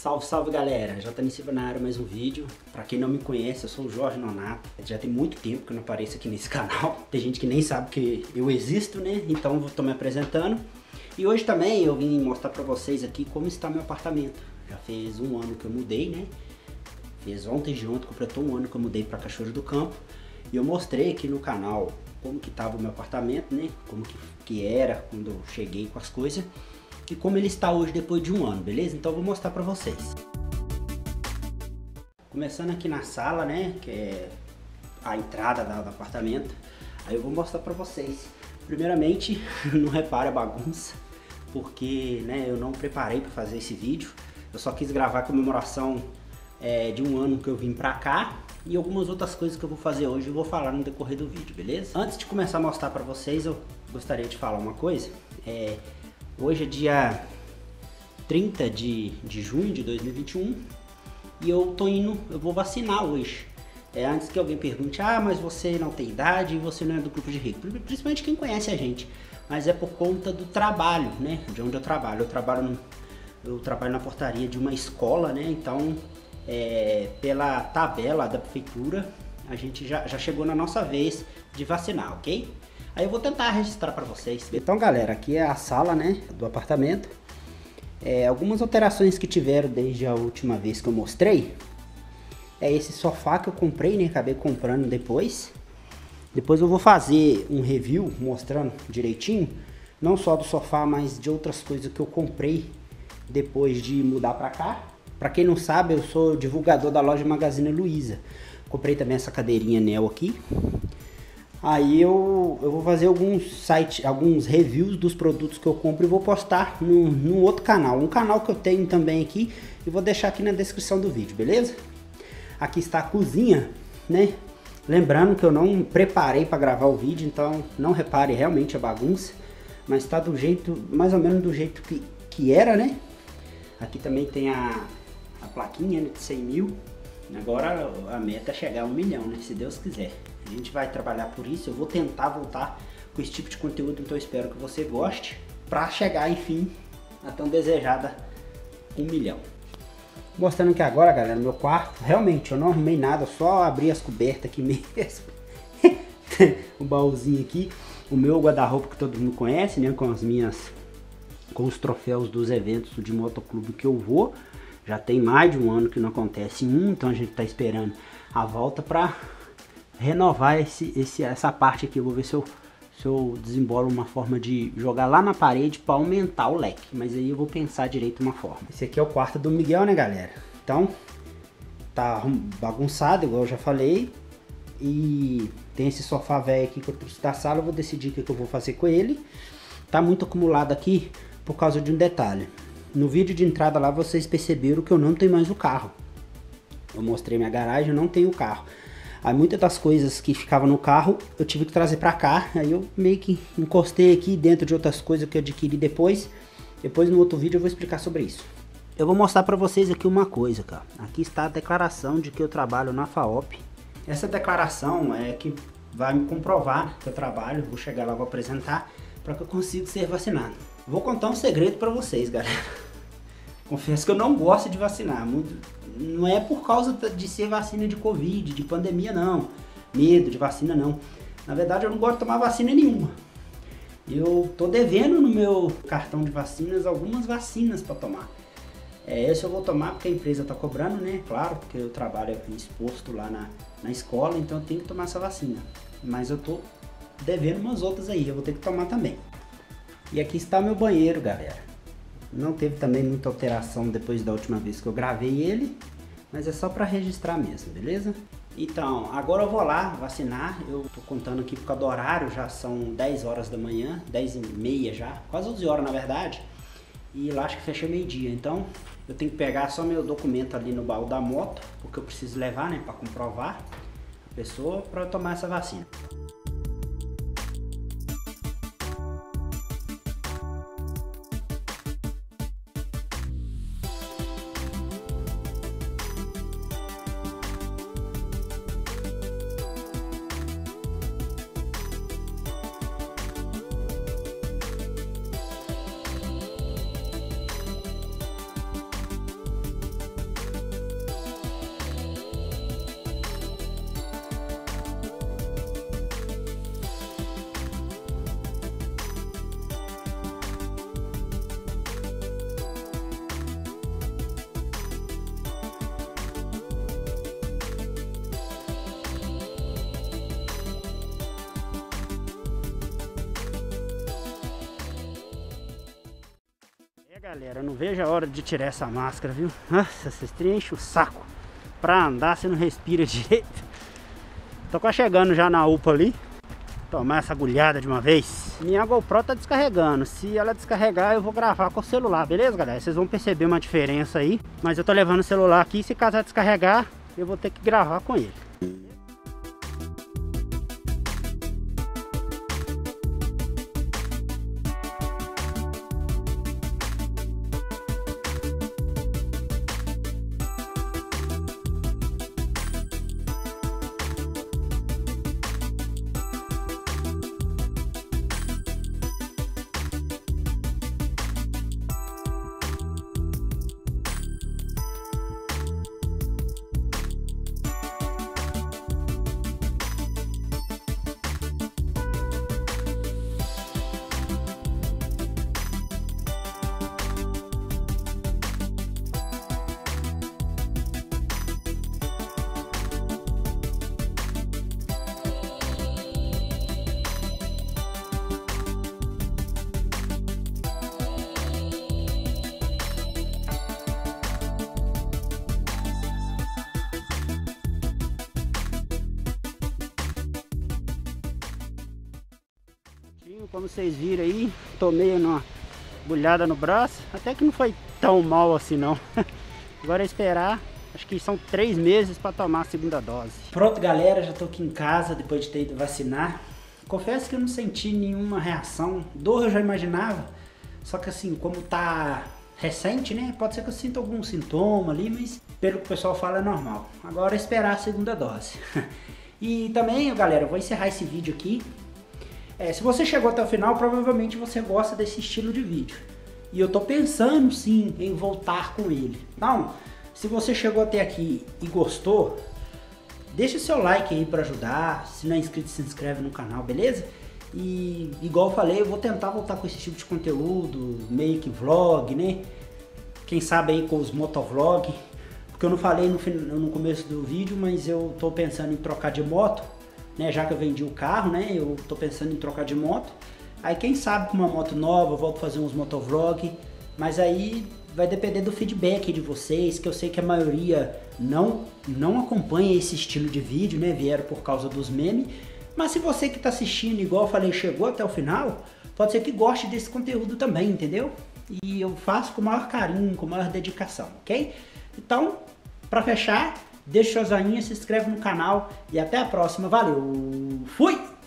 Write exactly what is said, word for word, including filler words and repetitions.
Salve, salve galera, J Silva na área, mais um vídeo. Pra quem não me conhece, eu sou o Jorge Nonato. Já tem muito tempo que eu não apareço aqui nesse canal. Tem gente que nem sabe que eu existo, né? Então eu tô me apresentando. E hoje também eu vim mostrar pra vocês aqui como está meu apartamento. Já fez um ano que eu mudei, né? Fez ontem de ontem, completou um ano que eu mudei pra Cachoeiro do Campo. E eu mostrei aqui no canal como que tava o meu apartamento, né? Como que, que era quando eu cheguei com as coisas. E como ele está hoje depois de um ano, beleza? Então eu vou mostrar pra vocês. Começando aqui na sala, né? Que é a entrada do apartamento. Aí eu vou mostrar pra vocês. Primeiramente, não repare a bagunça, porque né, eu não preparei pra fazer esse vídeo. Eu só quis gravar a comemoração é, de um ano que eu vim pra cá. E algumas outras coisas que eu vou fazer hoje eu vou falar no decorrer do vídeo, beleza? Antes de começar a mostrar pra vocês, eu gostaria de falar uma coisa. É... Hoje é dia trinta de, de junho de dois mil e vinte e um e eu tô indo, eu vou vacinar hoje. É, antes que alguém pergunte, ah, mas você não tem idade e você não é do grupo de risco. Principalmente quem conhece a gente, mas é por conta do trabalho, né? De onde eu trabalho. Eu trabalho, no, eu trabalho na portaria de uma escola, né? Então, é, pela tabela da prefeitura, a gente já, já chegou na nossa vez de vacinar, ok? Aí eu vou tentar registrar para vocês. Então galera, aqui é a sala, né, do apartamento. É, algumas alterações que tiveram desde a última vez que eu mostrei. É esse sofá que eu comprei, né, acabei comprando depois. Depois eu vou fazer um review mostrando direitinho. Não só do sofá, mas de outras coisas que eu comprei depois de mudar para cá. Para quem não sabe, eu sou divulgador da loja Magazine Luiza. Comprei também essa cadeirinha Neo aqui. Aí eu, eu vou fazer alguns sites, alguns reviews dos produtos que eu compro e vou postar num, num outro canal. Um canal que eu tenho também aqui e vou deixar aqui na descrição do vídeo, beleza? Aqui está a cozinha, né? Lembrando que eu não preparei para gravar o vídeo, então não repare realmente a bagunça. Mas está do jeito, mais ou menos do jeito que, que era, né? Aqui também tem a, a plaquinha, né, de cem mil. Agora a meta é chegar a um milhão, né? Se Deus quiser. A gente vai trabalhar por isso, eu vou tentar voltar com esse tipo de conteúdo, então eu espero que você goste, para chegar, enfim, a tão desejada um milhão. Mostrando aqui agora, galera, meu quarto, realmente eu não arrumei nada, só abri as cobertas aqui mesmo. O baúzinho aqui, o meu guarda-roupa que todo mundo conhece, né, com as minhas, com os troféus dos eventos de motoclube que eu vou. Já tem mais de um ano que não acontece um, então a gente tá esperando a volta para renovar esse, esse, essa parte aqui. Eu vou ver se eu, se eu desembolo uma forma de jogar lá na parede para aumentar o leque. Mas aí eu vou pensar direito uma forma. Esse aqui é o quarto do Miguel, né, galera? Então, tá bagunçado, igual eu já falei. E tem esse sofá velho aqui que eu trouxe da sala. Eu vou decidir o que eu vou fazer com ele. Tá muito acumulado aqui por causa de um detalhe. No vídeo de entrada lá vocês perceberam que eu não tenho mais o carro. Eu mostrei minha garagem, eu não tenho o carro. Aí muitas das coisas que ficavam no carro eu tive que trazer pra cá. Aí eu meio que encostei aqui dentro de outras coisas que eu adquiri depois. Depois no outro vídeo eu vou explicar sobre isso. Eu vou mostrar pra vocês aqui uma coisa, cara. Aqui está a declaração de que eu trabalho na FAOP. Essa declaração é que vai me comprovar que eu trabalho. Vou chegar lá, vou apresentar para que eu consiga ser vacinado. Vou contar um segredo pra vocês, galera. Confesso que eu não gosto de vacinar. Não é por causa de ser vacina de Covid, de pandemia não. Medo de vacina não. Na verdade eu não gosto de tomar vacina nenhuma. Eu tô devendo no meu cartão de vacinas algumas vacinas para tomar. É, esse eu vou tomar porque a empresa tá cobrando, né? Claro, porque eu trabalho exposto lá na, na escola, então eu tenho que tomar essa vacina. Mas eu tô devendo umas outras aí, eu vou ter que tomar também. E aqui está o meu banheiro, galera. Não teve também muita alteração depois da última vez que eu gravei ele, mas é só para registrar mesmo, beleza? Então, agora eu vou lá vacinar. Eu tô contando aqui por causa do horário, já são dez horas da manhã, dez e meia já, quase onze horas na verdade. E lá acho que fecha meio-dia, então eu tenho que pegar só meu documento ali no baú da moto, porque eu preciso levar, né, para comprovar a pessoa para eu tomar essa vacina. Galera, eu não vejo a hora de tirar essa máscara, viu? Nossa, vocês enchem o saco. Pra andar você não respira direito. Tô quase chegando já na U P A ali. Tomar essa agulhada de uma vez. Minha GoPro tá descarregando. Se ela descarregar eu vou gravar com o celular, beleza, galera? Vocês vão perceber uma diferença aí. Mas eu tô levando o celular aqui. Se caso ela descarregar, eu vou ter que gravar com ele. Como vocês viram aí, tomei uma agulhada no braço, até que não foi tão mal assim não. Agora é esperar, acho que são três meses para tomar a segunda dose. Pronto, galera, já tô aqui em casa depois de ter ido vacinar. Confesso que eu não senti nenhuma reação, dor eu já imaginava, só que assim, como tá recente, né, pode ser que eu sinta algum sintoma ali, mas pelo que o pessoal fala é normal. Agora é esperar a segunda dose. E também, galera, eu vou encerrar esse vídeo aqui. É, se você chegou até o final, provavelmente você gosta desse estilo de vídeo. E eu tô pensando sim em voltar com ele. Então, se você chegou até aqui e gostou, deixa o seu like aí para ajudar. Se não é inscrito, se inscreve no canal, beleza? E igual eu falei, eu vou tentar voltar com esse tipo de conteúdo, meio que vlog, né? Quem sabe aí com os motovlog. Porque eu não falei no, no começo do vídeo, mas eu tô pensando em trocar de moto. Né, já que eu vendi o carro, né, eu tô pensando em trocar de moto. Aí quem sabe com uma moto nova eu volto a fazer uns motovlog, mas aí vai depender do feedback de vocês, que eu sei que a maioria não, não acompanha esse estilo de vídeo, né, vieram por causa dos memes. Mas se você que tá assistindo, igual eu falei, chegou até o final, pode ser que goste desse conteúdo também, entendeu? E eu faço com o maior carinho, com a maior dedicação, ok? Então, pra fechar, deixa o seu joinha, se inscreve no canal e até a próxima. Valeu! Fui!